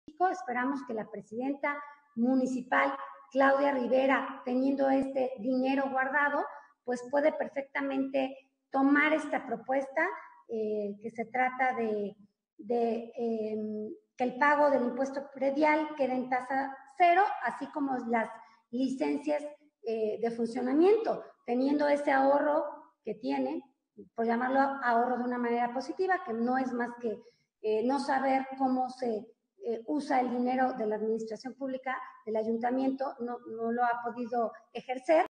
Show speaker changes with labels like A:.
A: Esperamos que la presidenta municipal, Claudia Rivera, teniendo este dinero guardado, pues puede perfectamente tomar esta propuesta, que se trata de que el pago del impuesto predial quede en tasa cero, así como las licencias de funcionamiento, teniendo ese ahorro que tiene, por llamarlo ahorro de una manera positiva, que no es más que no saber cómo se usa el dinero de la administración pública, del ayuntamiento, no lo ha podido ejercer.